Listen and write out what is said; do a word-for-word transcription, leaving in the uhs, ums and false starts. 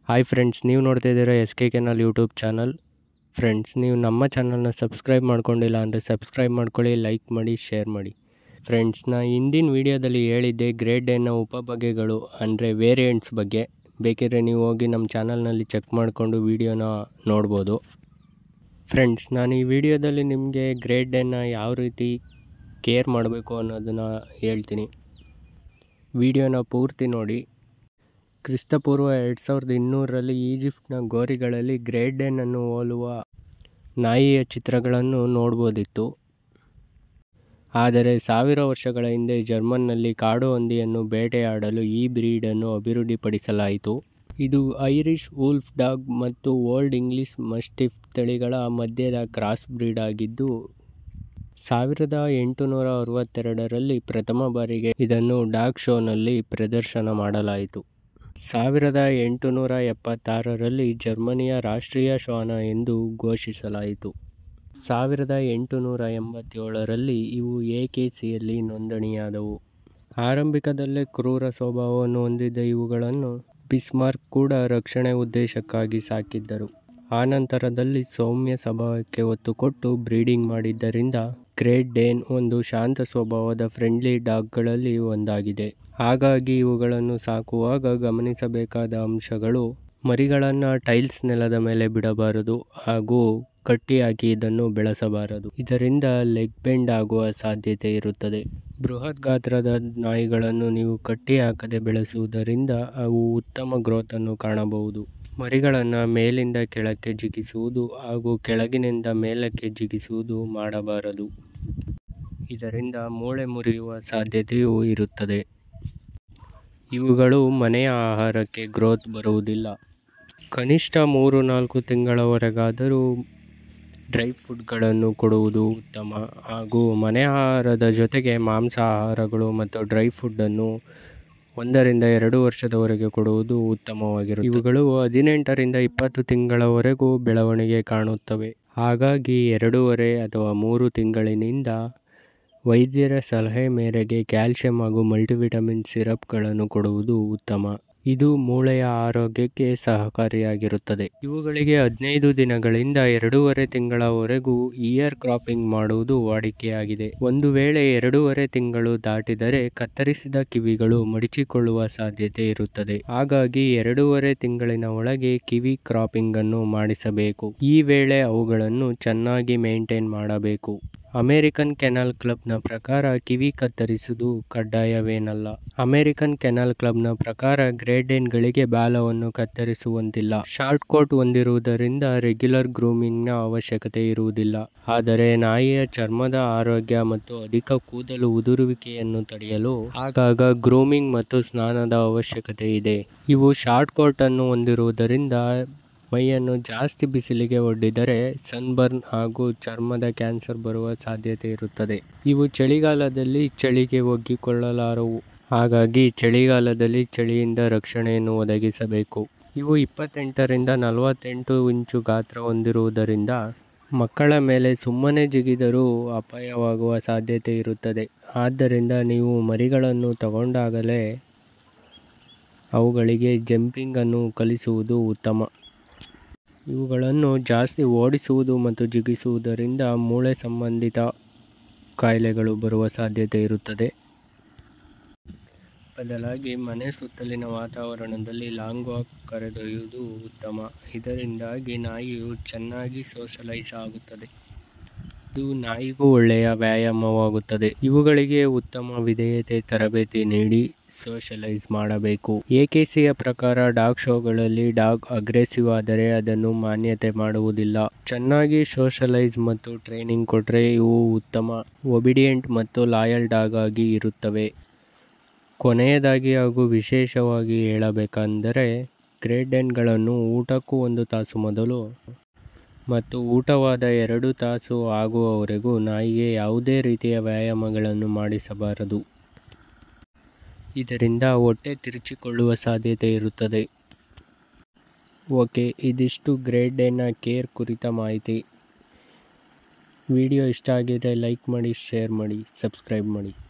Hi friends, ನೀವು ನೋಡ್ತಾ ಇದ್ದೀರಾ S K kennel YouTube channel. Friends, ನೀವು ನಮ್ಮ ಚಾನಲ್ನ ಸಬ್ಸ್ಕ್ರೈಬ್ ಮಾಡ್ಕೊಂಡಿಲ್ಲ ಅಂದರೆ ಸಬ್ಸ್ಕ್ರೈಬ್ ಮಾಡ್ಕೊಳ್ಳಿ, ಲೈಕ್ ಮಾಡಿ, ಶೇರ್ ಮಾಡಿ. ಫ್ರೆಂಡ್ಸ್, ನಾ ಹಿಂದಿನ ವೀಡಿಯೋದಲ್ಲಿ ಹೇಳಿದ್ದೆ ಗ್ರೇಟ್ ಡೇನ ಉಪಬಗೆಗಳು ಅಂದರೆ ವೇರಿಯಂಟ್ಸ್ ಬಗ್ಗೆ. ಬೇಕಿದ್ರೆ ನೀವು ಹೋಗಿ ನಮ್ಮ ಚಾನಲ್ನಲ್ಲಿ ಚೆಕ್ ಮಾಡಿಕೊಂಡು ವೀಡಿಯೋನ ನೋಡ್ಬೋದು. ಫ್ರೆಂಡ್ಸ್, ನಾನು ಈ ವಿಡಿಯೋದಲ್ಲಿ ನಿಮಗೆ ಗ್ರೇಟ್ ಡೇನ ಯಾವ ರೀತಿ ಕೇರ್ ಮಾಡಬೇಕು ಅನ್ನೋದನ್ನು ಹೇಳ್ತೀನಿ. ವಿಡಿಯೋನ ಪೂರ್ತಿ ನೋಡಿ. ಕ್ರಿಸ್ತಪೂರ್ವ ಎರಡು ಸಾವಿರದ ಇನ್ನೂರರಲ್ಲಿ ಈಜಿಪ್ಟ್ನ ಗೋರಿಗಳಲ್ಲಿ ಗ್ರೇಟ್ ಡೇನನ್ನು ಹೋಲುವ ನಾಯಿಯ ಚಿತ್ರಗಳನ್ನು ನೋಡ್ಬೋದಿತ್ತು. ಆದರೆ ಸಾವಿರ ವರ್ಷಗಳ ಹಿಂದೆ ಜರ್ಮನ್ನಲ್ಲಿ ಕಾಡು ಹಂದಿಯನ್ನು ಬೇಟೆಯಾಡಲು ಈ ಬ್ರೀಡನ್ನು ಅಭಿವೃದ್ಧಿಪಡಿಸಲಾಯಿತು. ಇದು ಐರಿಷ್ ವೂಲ್ಫ್ ಡಾಗ್ ಮತ್ತು ಓಲ್ಡ್ ಇಂಗ್ಲಿಷ್ ಮಸ್ಟಿಫ್ ತಳಿಗಳ ಮಧ್ಯದ ಕ್ರಾಸ್ ಬ್ರೀಡ್ ಆಗಿದ್ದು, ಸಾವಿರದ ಎಂಟುನೂರ ಅರವತ್ತೆರಡರಲ್ಲಿ ಪ್ರಥಮ ಬಾರಿಗೆ ಇದನ್ನು ಡಾಗ್ ಶೋನಲ್ಲಿ ಪ್ರದರ್ಶನ ಮಾಡಲಾಯಿತು. ಸಾವಿರದ ಎಂಟುನೂರ ಎಪ್ಪತ್ತಾರರಲ್ಲಿ ಜರ್ಮನಿಯ ರಾಷ್ಟ್ರೀಯ ಶ್ವಾನ ಎಂದು ಘೋಷಿಸಲಾಯಿತು. ಸಾವಿರದ ಎಂಟುನೂರ ಎಂಬತ್ತೇಳರಲ್ಲಿ ಇವು ಎ ಕೆ ಸಿಯಲ್ಲಿ ನೋಂದಣಿಯಾದವು. ಆರಂಭಿಕದಲ್ಲೇ ಕ್ರೂರ ಸ್ವಭಾವವನ್ನು ಹೊಂದಿದ್ದ ಇವುಗಳನ್ನು ಬಿಸ್ಮಾರ್ಕ್ ಕೂಡ ರಕ್ಷಣೆ ಉದ್ದೇಶಕ್ಕಾಗಿ ಸಾಕಿದ್ದರು. ಆನಂತರದಲ್ಲಿ ಸೌಮ್ಯ ಸ್ವಭಾವಕ್ಕೆ ಒತ್ತು ಕೊಟ್ಟು ಬ್ರೀಡಿಂಗ್ ಮಾಡಿದ್ದರಿಂದ ಗ್ರೇಟ್ ಡೇನ್ ಒಂದು ಶಾಂತ ಸ್ವಭಾವದ ಫ್ರೆಂಡ್ಲಿ ಡಾಗ್ಗಳಲ್ಲಿ ಒಂದಾಗಿದೆ. ಹಾಗಾಗಿ ಇವುಗಳನ್ನು ಸಾಕುವಾಗ ಗಮನಿಸಬೇಕಾದ ಅಂಶಗಳು: ಮರಿಗಳನ್ನು ಟೈಲ್ಸ್ ನೆಲದ ಮೇಲೆ ಬಿಡಬಾರದು ಹಾಗೂ ಕಟ್ಟಿಹಾಕಿ ಇದನ್ನು ಬೆಳೆಸಬಾರದು. ಇದರಿಂದ ಲೆಗ್ ಬೆಂಡ್ ಆಗುವ ಸಾಧ್ಯತೆ ಇರುತ್ತದೆ. ಬೃಹತ್ ಗಾತ್ರದ ನಾಯಿಗಳನ್ನು ನೀವು ಕಟ್ಟಿ ಹಾಕದೆ ಬೆಳೆಸುವುದರಿಂದ ಅವು ಉತ್ತಮ ಗ್ರೋತನ್ನು ಕಾಣಬಹುದು. ಮರಿಗಳನ್ನು ಮೇಲಿಂದ ಕೆಳಕ್ಕೆ ಜಿಗಿಸುವುದು ಹಾಗೂ ಕೆಳಗಿನಿಂದ ಮೇಲಕ್ಕೆ ಜಿಗಿಸುವುದು ಮಾಡಬಾರದು. ಇದರಿಂದ ಮೂಳೆ ಮುರಿಯುವ ಸಾಧ್ಯತೆಯೂ ಇರುತ್ತದೆ. ಇವುಗಳು ಮನೆಯ ಆಹಾರಕ್ಕೆ ಗ್ರೋತ್ ಬರುವುದಿಲ್ಲ. ಕನಿಷ್ಠ ಮೂರು ನಾಲ್ಕು ತಿಂಗಳವರೆಗಾದರೂ ಡ್ರೈ ಫುಡ್ಗಳನ್ನು ಕೊಡುವುದು ಉತ್ತಮ. ಹಾಗೂ ಮನೆ ಆಹಾರದ ಜೊತೆಗೆ ಮಾಂಸ ಆಹಾರಗಳು ಮತ್ತು ಡ್ರೈ ಫುಡ್ಡನ್ನು ಒಂದರಿಂದ ಎರಡು ವರ್ಷದವರೆಗೆ ಕೊಡುವುದು ಉತ್ತಮವಾಗಿರುತ್ತದೆ. ಇವುಗಳು ಹದಿನೆಂಟರಿಂದ ಇಪ್ಪತ್ತು ತಿಂಗಳವರೆಗೂ ಬೆಳವಣಿಗೆ ಕಾಣುತ್ತವೆ. ಹಾಗಾಗಿ ಎರಡೂವರೆ ಅಥವಾ ಮೂರು ತಿಂಗಳಿನಿಂದ ವೈದ್ಯರ ಸಲಹೆ ಮೇರೆಗೆ ಕ್ಯಾಲ್ಸಿಯಂ ಹಾಗೂ ಮಲ್ಟಿವಿಟಮಿನ್ ಸಿರಪ್ಗಳನ್ನು ಕೊಡುವುದು ಉತ್ತಮ. ಇದು ಮೂಳೆಯ ಆರೋಗ್ಯಕ್ಕೆ ಸಹಕಾರಿಯಾಗಿರುತ್ತದೆ. ಇವುಗಳಿಗೆ ಹದಿನೈದು ದಿನಗಳಿಂದ ಎರಡೂವರೆ ತಿಂಗಳವರೆಗೂ ಇಯರ್ ಕ್ರಾಪಿಂಗ್ ಮಾಡುವುದು ವಾಡಿಕೆಯಾಗಿದೆ. ಒಂದು ವೇಳೆ ಎರಡೂವರೆ ತಿಂಗಳು ದಾಟಿದರೆ ಕತ್ತರಿಸಿದ ಕಿವಿಗಳು ಮಡಚಿಕೊಳ್ಳುವ ಸಾಧ್ಯತೆ ಇರುತ್ತದೆ. ಹಾಗಾಗಿ ಎರಡೂವರೆ ತಿಂಗಳಿನ ಒಳಗೆ ಕಿವಿ ಕ್ರಾಪಿಂಗ್ ಅನ್ನು ಮಾಡಿಸಬೇಕು. ಈ ವೇಳೆ ಅವುಗಳನ್ನು ಚೆನ್ನಾಗಿ ಮೇಂಟೈನ್ ಮಾಡಬೇಕು. ಅಮೆರಿಕನ್ ಕೆನಲ್ ಕ್ಲಬ್ನ ಪ್ರಕಾರ ಕಿವಿ ಕತ್ತರಿಸುವುದು ಕಡ್ಡಾಯವೇನಲ್ಲ. ಅಮೆರಿಕನ್ ಕೆನಲ್ ಕ್ಲಬ್ನ ಪ್ರಕಾರ ಗ್ರೇಟ್ ಡೇನ್ಗಳಿಗೆ ಬಾಲವನ್ನು ಕತ್ತರಿಸುವಂತಿಲ್ಲ. ಶಾರ್ಟ್ ಕೋಟ್ ಹೊಂದಿರುವುದರಿಂದ ರೆಗ್ಯುಲರ್ ಗ್ರೂಮಿಂಗ್ನ ಅವಶ್ಯಕತೆ ಇರುವುದಿಲ್ಲ. ಆದರೆ ನಾಯಿಯ ಚರ್ಮದ ಆರೋಗ್ಯ ಮತ್ತು ಅಧಿಕ ಕೂದಲು ಉದುರುವಿಕೆಯನ್ನು ತಡೆಯಲು ಆಗಾಗ ಗ್ರೂಮಿಂಗ್ ಮತ್ತು ಸ್ನಾನದ ಅವಶ್ಯಕತೆ ಇದೆ. ಇವು ಶಾರ್ಟ್ ಕೋಟ್ ಅನ್ನು ಹೊಂದಿರುವುದರಿಂದ ಮೈಯನ್ನು ಜಾಸ್ತಿ ಬಿಸಿಲಿಗೆ ಒಡ್ಡಿದರೆ ಸನ್ಬರ್ನ್ ಹಾಗೂ ಚರ್ಮದ ಕ್ಯಾನ್ಸರ್ ಬರುವ ಸಾಧ್ಯತೆ ಇರುತ್ತದೆ. ಇವು ಚಳಿಗಾಲದಲ್ಲಿ ಚಳಿಗೆ ಒಗ್ಗಿಕೊಳ್ಳಲಾರವು. ಹಾಗಾಗಿ ಚಳಿಗಾಲದಲ್ಲಿ ಚಳಿಯಿಂದ ರಕ್ಷಣೆಯನ್ನು ಒದಗಿಸಬೇಕು. ಇವು ಇಪ್ಪತ್ತೆಂಟರಿಂದ ನಲವತ್ತೆಂಟು ಇಂಚು ಗಾತ್ರ ಹೊಂದಿರುವುದರಿಂದ ಮಕ್ಕಳ ಮೇಲೆ ಸುಮ್ಮನೆ ಜಿಗಿದರೂ ಅಪಾಯವಾಗುವ ಸಾಧ್ಯತೆ ಇರುತ್ತದೆ. ಆದ್ದರಿಂದ ನೀವು ಮರಿಗಳನ್ನು ತಗೊಂಡಾಗಲೇ ಅವುಗಳಿಗೆ ಜಂಪಿಂಗ್ ಅನ್ನು ಕಲಿಸುವುದು ಉತ್ತಮ. ಇವುಗಳನ್ನು ಜಾಸ್ತಿ ಓಡಿಸುವುದು ಮತ್ತು ಜಿಗಿಸುವುದರಿಂದ ಮೂಳೆ ಸಂಬಂಧಿತ ಕಾಯಿಲೆಗಳು ಬರುವ ಸಾಧ್ಯತೆ ಇರುತ್ತದೆ. ಬದಲಾಗಿ ಮನೆ ಸುತ್ತಲಿನ ವಾತಾವರಣದಲ್ಲಿ ಲಾಂಗ್ ವಾಕ್ ಕರೆದೊಯ್ಯುವುದು ಉತ್ತಮ. ಇದರಿಂದಾಗಿ ನಾಯಿಯು ಚೆನ್ನಾಗಿ ಸೋಷಲೈಸ್ ಆಗುತ್ತದೆ. ಇದು ನಾಯಿಗೂ ಒಳ್ಳೆಯ ವ್ಯಾಯಾಮವಾಗುತ್ತದೆ. ಇವುಗಳಿಗೆ ಉತ್ತಮ ವಿಧೇಯತೆ ತರಬೇತಿ ನೀಡಿ ಸೋಷಲೈಸ್ ಮಾಡಬೇಕು. ಎ ಕೆ ಸಿಯ ಪ್ರಕಾರ ಡಾಗ್ ಶೋಗಳಲ್ಲಿ ಡಾಗ್ ಅಗ್ರೆಸಿವ್ ಆದರೆ ಅದನ್ನು ಮಾನ್ಯತೆ ಮಾಡುವುದಿಲ್ಲ. ಚೆನ್ನಾಗಿ ಸೋಷಲೈಸ್ ಮತ್ತು ಟ್ರೈನಿಂಗ್ ಕೊಟ್ಟರೆ ಇವು ಉತ್ತಮ ಒಬಿಡಿಯೆಂಟ್ ಮತ್ತು ಲಾಯಲ್ ಡಾಗ್ ಆಗಿ ಇರುತ್ತವೆ. ಕೊನೆಯದಾಗಿ ಹಾಗೂ ವಿಶೇಷವಾಗಿ ಹೇಳಬೇಕೆಂದರೆ ಗ್ರೇಟ್ ಡೇನ್ಗಳನ್ನು ಊಟಕ್ಕೂ ಒಂದು ತಾಸು ಮೊದಲು ಮತ್ತು ಊಟವಾದ ಎರಡು ತಾಸು ಆಗುವವರೆಗೂ ನಾಯಿಗೆ ಯಾವುದೇ ರೀತಿಯ ವ್ಯಾಯಾಮಗಳನ್ನು ಮಾಡಿಸಬಾರದು. ಇದರಿಂದ ಹೊಟ್ಟೆ ತಿರುಚಿಕೊಳ್ಳುವ ಸಾಧ್ಯತೆ ಇರುತ್ತದೆ. ಓಕೆ, ಇದಿಷ್ಟು ಗ್ರೇಟ್ ಡೇನ ಕೇರ್ ಕುರಿತ ಮಾಹಿತಿ. ವಿಡಿಯೋ ಇಷ್ಟ ಆಗಿದ್ರೆ ಲೈಕ್ ಮಾಡಿ, ಶೇರ್ ಮಾಡಿ, ಸಬ್ಸ್ಕ್ರೈಬ್ ಮಾಡಿ.